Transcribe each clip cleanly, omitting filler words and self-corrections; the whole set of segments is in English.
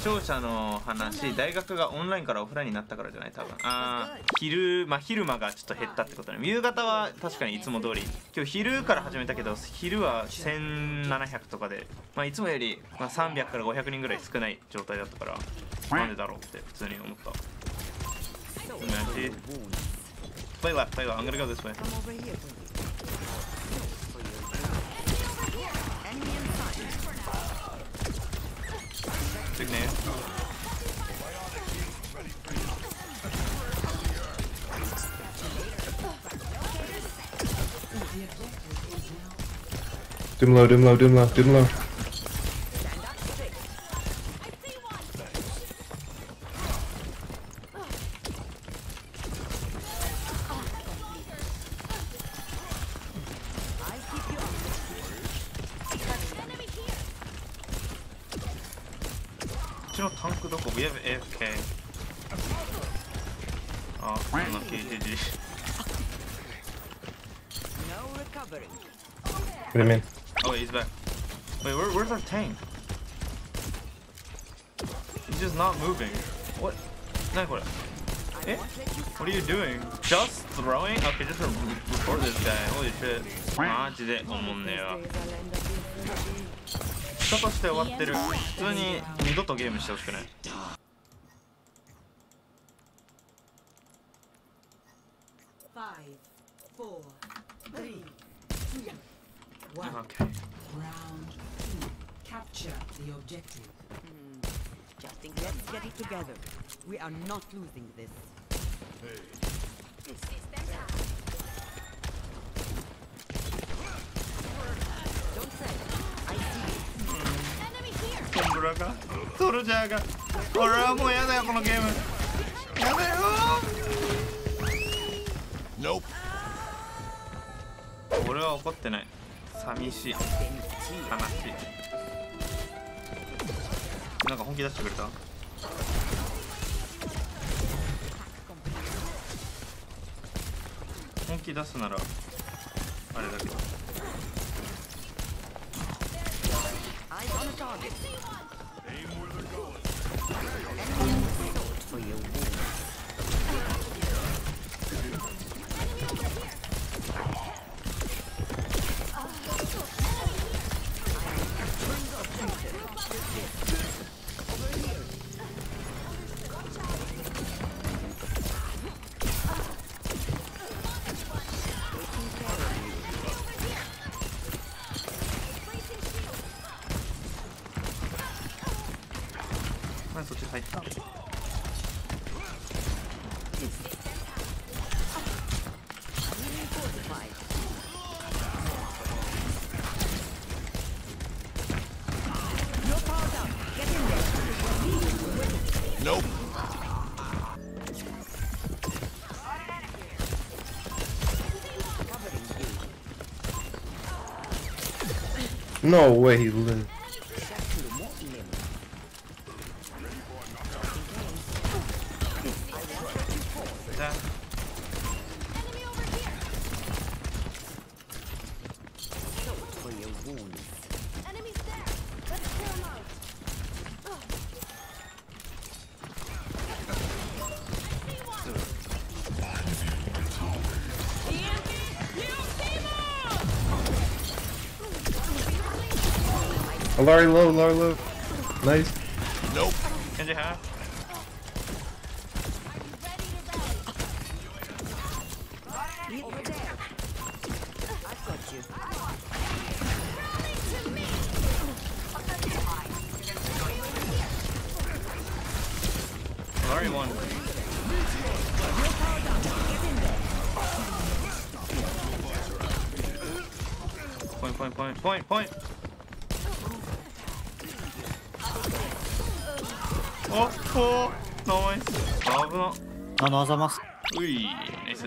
聴者の話、大学がオンラインからオフラインになったからじゃない？多分。昼間がちょっと減ったってことね。夕方は確かにいつも通り。今日昼から始めたけど、昼は1700とかで、いつもより300から500人ぐらい少ない状態だったから、なんでだろうって普通に思った。Play left, play left. I'm gonna go this way. Big name. Doom low, doom low, doom low, doom low. We have AFK. Oh, unlucky, GG. No recovery. What do you mean? Oh, wait, he's back. Wait, where's our tank? He's just not moving. What? Eh? What are you doing? Just throwing? Okay, just report this guy. Holy shit. マジでおもんねえわ。人として終わってる。普通に二度とゲームしてほしくない。 5, 4, 3, 2, 1. Okay. Round 2. Capture the objective. Just think, let's get it together. We are not losing this. Don't say. I see it. ソンブラがソルジャーが俺はもうやだよこのゲームやだよー。俺は怒ってない。寂しい悲しい。なんか本気出してくれた？本気出すならあれだけど。そっち入った。 Nope. No way he lived. Larry low, Larry low. Nice. Nope. Can you have? Over there. I've got you. Larry won. Point. Oh, nice. 危な。 あざます。 うい、ナイス。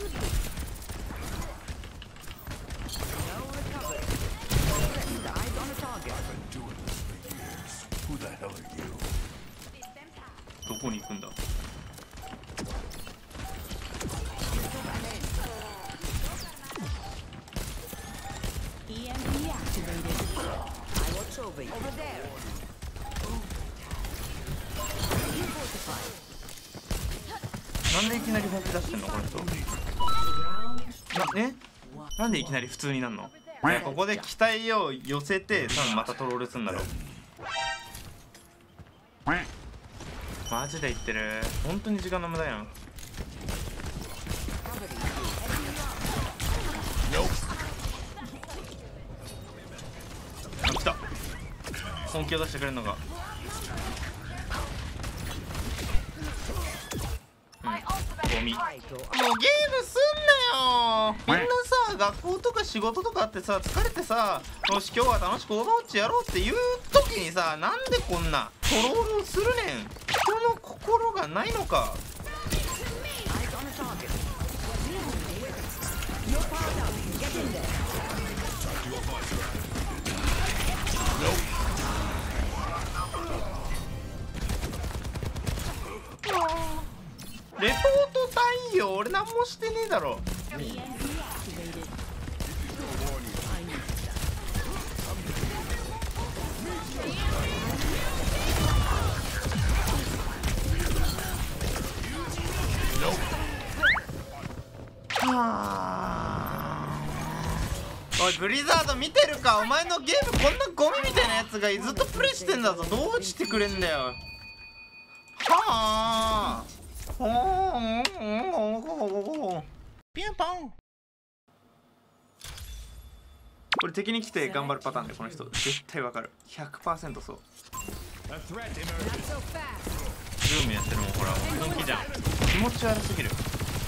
どこに行くんだ。 Over there. なんでいきなり本気出してんのこの人。なんでいきなり普通になんの。ここで期待を寄せて多分またトロールすんだろう。マジで言ってる。本当に時間の無駄やん。あ、来た。本気を出してくれるのが。ゴミ。もうゲームすんなよ。みんなさ、学校とか仕事とかあってさ、疲れてさ、よし今日は楽しくオーバーウォッチやろうっていう時にさ、なんでこんなトロールするねん。人の心がないのか。レポート対応俺何もしてねえだろ。おいブリザード見てるか。お前のゲームこんなゴミみたいなやつがずっとプレイしてんだぞ。どう落ちてくれんだよ。はあ。ピンポン。これ敵に来て頑張るパターンでこの人絶対わかる。 100% そう。ルームやってるもんほら本気じゃん。気持ち悪すぎる。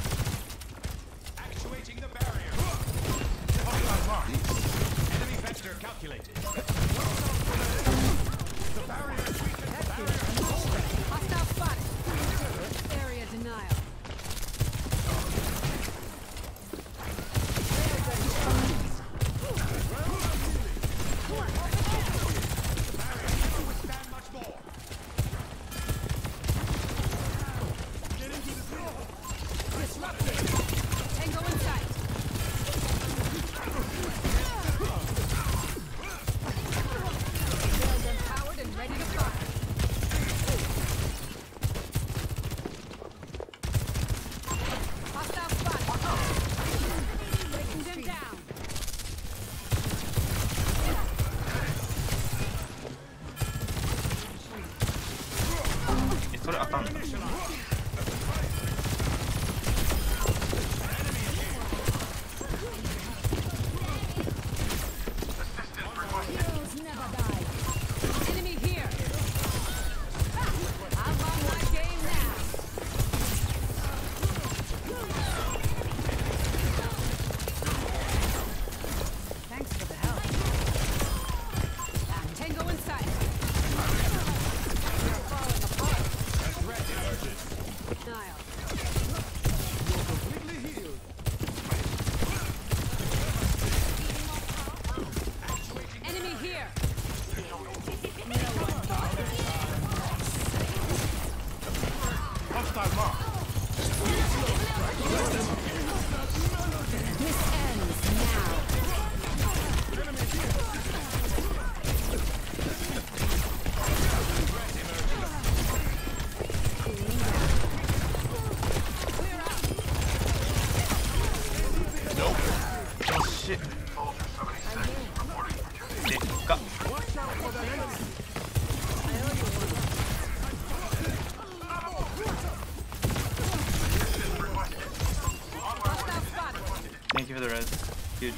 それ当たんだ。Thank you for the res. Huge.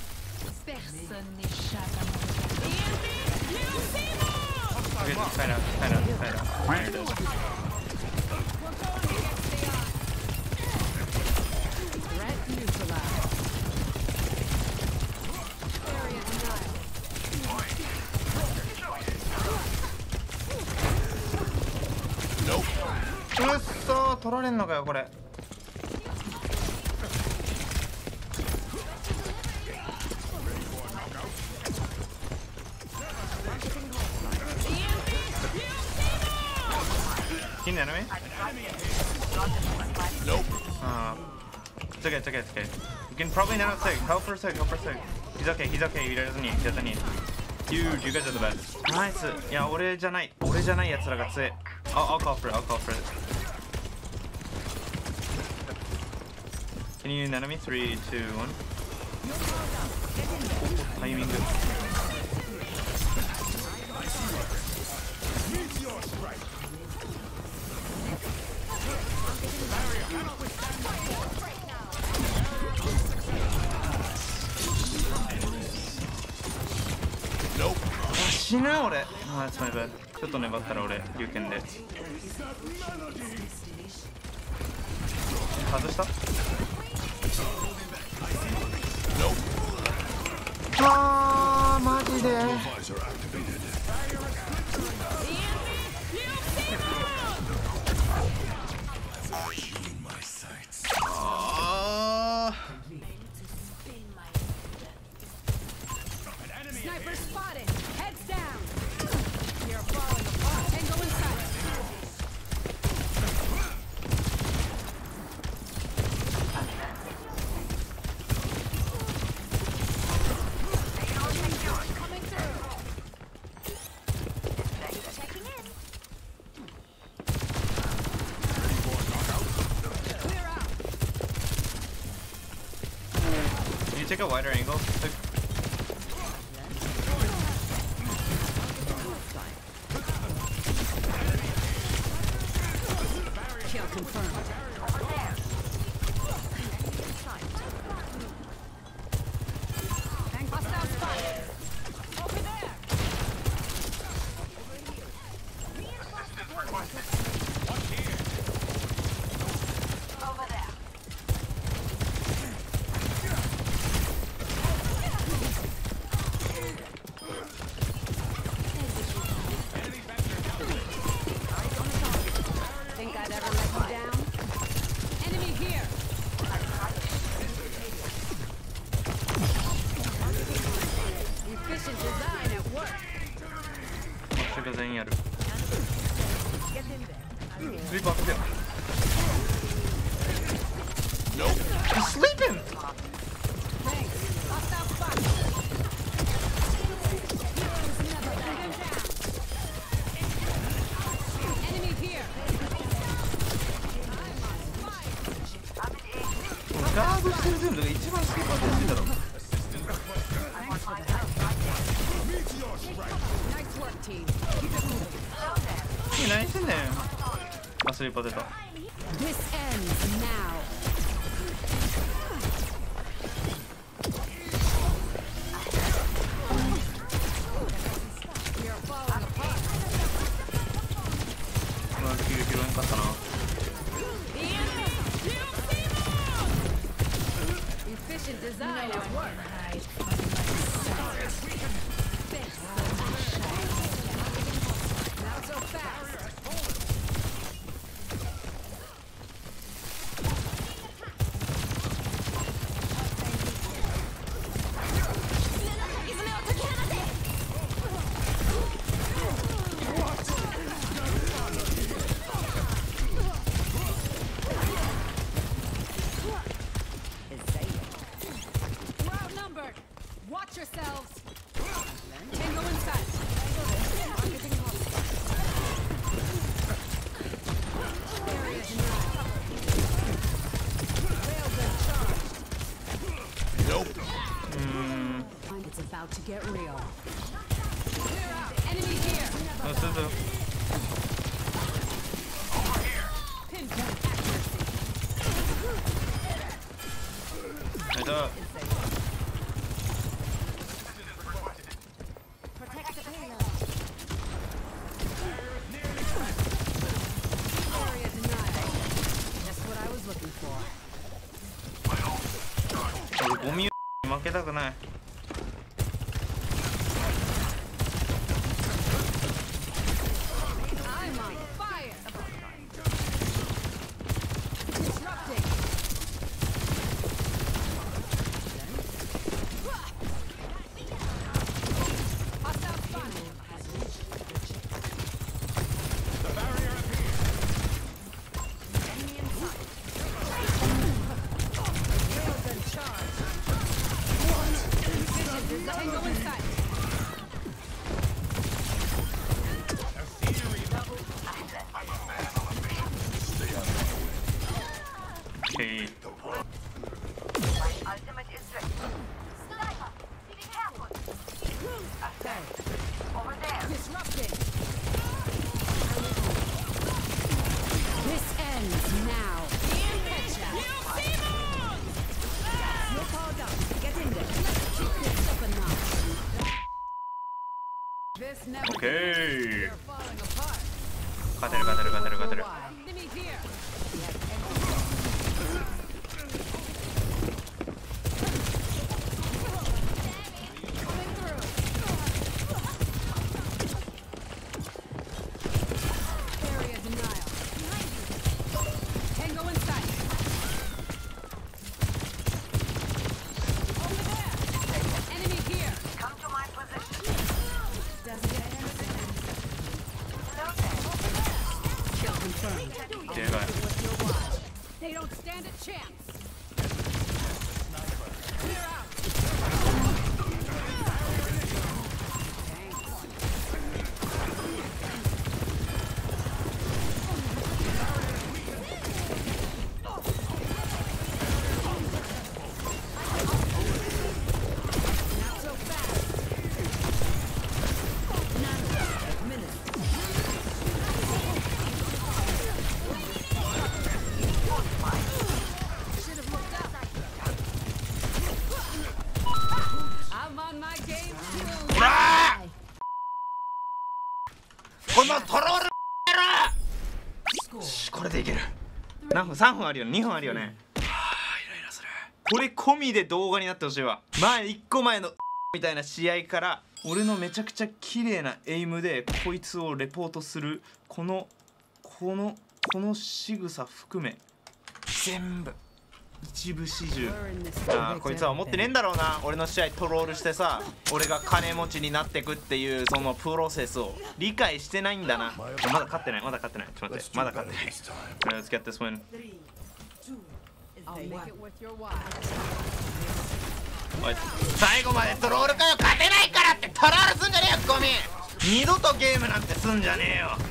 Okay, just side out, side out, side out. There it is. Nope. うっそー、取られんのかよこれ。Can you enemy? Nope. It's okay, it's okay, it's okay. You can probably nano sig. Help for a sec, help for a sec. He's okay, he's okay. He doesn't need, he doesn't need. Huge, you guys are the best. Nice. いや、俺じゃないやつらが強い。 I'll call for it. Can you enemy? 3, 2, 1. Timing good. Nope. 死ぬ俺。あ、that's my bad。ちょっと粘ったら俺龍拳で外した。あーマジで。 Visor activated. Healing my sights. あ Sniper spotted. Heads down. We are falling apart. Tango inside. Coming through. Checking in. Clear out. Can you take a wider angle? Kill confirmed. Hostile spotted. Over there. Over there. Think I'd ever let you down? Enemy here. Efficient design at work. マッシュが全員やる。スリーパー開けてよ。 Nope. He's sleeping! Thanks. Hostile spotted. Enemy here. ガードしてる全部が一番スリーパーってやつだろ。 Nice work, team. 何してんねん。あ、スリーパー出た。 This ends now. We are falling apart. まあ、拾えんかったな。 Efficient design at work. Not so fast. We're outnumbered. Watch yourselves. Tango inside. Area denied. Railgun charged. Nope. It's about to get real. Clear out. Enemy here. あ、そうそう。 Pinpoint accuracy. あいた。 Protect the payload. Area denied. Just what I was looking for. 俺ゴミに負けたくない。 I'm on fire. Disrupting. Hostile spotted. Enemy in sight. Railgun charged. Disrupting. This ends now. Headshot. You're powered up. Get in there. It's up and now. This never オッケー You're falling apart. 勝てる勝てる勝てる勝てる Enemy here. Coming through. Area denial. Tango in sight. Over there. Enemy here. Come to my position. Doesn't get anything. Kill confirmed. でかい They don't stand a chance. Clear out. Not so fast. Should have looked up. I'm on my game too. ほらこのトロールよしこれでいける何分3分あるよね2分あるよねはあイライラするこれ込みで動画になってほしいわ1個前のみたいな試合から俺のめちゃくちゃ綺麗なエイムでこいつをレポートするこの仕草含め全部一部始終 We're in this ああこいつは思ってねえんだろうな俺の試合トロールしてさ俺が金持ちになってくっていうそのプロセスを理解してないんだなまだ勝ってないちょっと待って Let's do まだ better 勝ってない this time. Let's get this win I'll make it worth your while. おい最後までトロールかよ勝てないからってトロールすんじゃねえよゴミ二度とゲームなんてすんじゃねえよ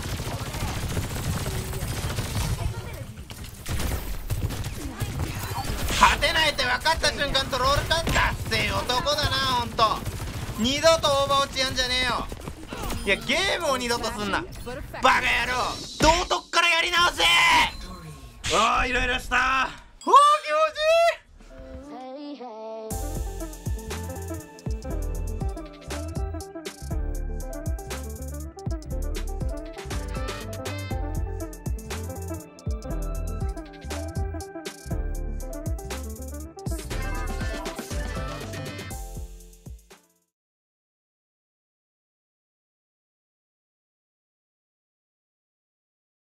勝てないって分かった瞬間トロールかダッセー男だなほんと二度とオーバーウォッチやんじゃねえよいやゲームを二度とすんな But effective. バカ野郎道徳からやり直せああイライラした